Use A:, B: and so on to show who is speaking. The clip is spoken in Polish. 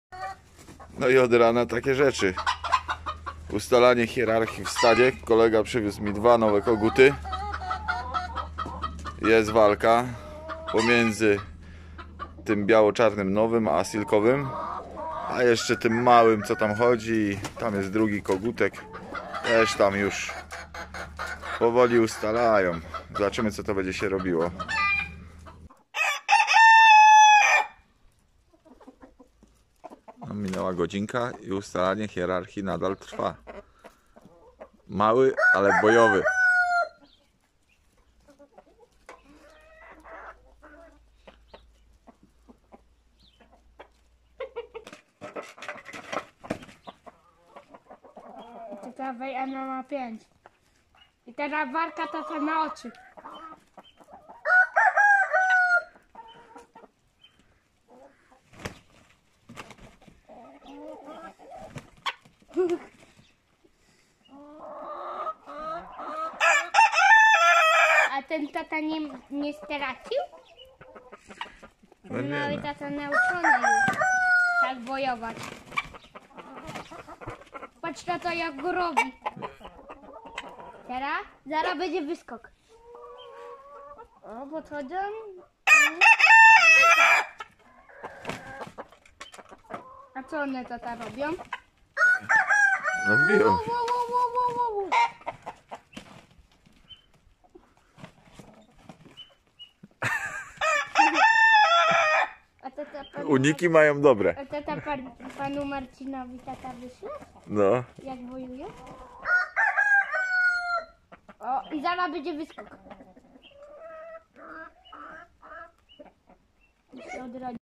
A: No i od rana takie rzeczy. Ustalanie hierarchii w stadzie. Kolega przywiózł mi 2 nowe koguty. Jest walka pomiędzy tym biało-czarnym nowym a silkowym, a jeszcze tym małym, co tam chodzi. Tam jest drugi kogutek. Też tam już powoli ustalają. Zobaczymy, co to będzie się robiło. No, minęła godzinka i ustalanie hierarchii nadal trwa. Mały, ale bojowy.
B: Ciekawej Ema ma 5. I teraz walka to na oczy. A ten tata nie stracił?
A: No nie,
B: No i
A: no.
B: tata nauczony już tak bojować. Patrz na to, jak go robi. Teraz? Zaraz będzie wyskok. O, podchodzą. A co one tata robią?
A: No biją.
B: Wow, wow, wow, wow, wow. A tata
A: Uniki mają dobre.
B: A tata panu Marcinowi tata wyśle?
A: No.
B: Jak bojuje? O, i zaraz będzie wyskok.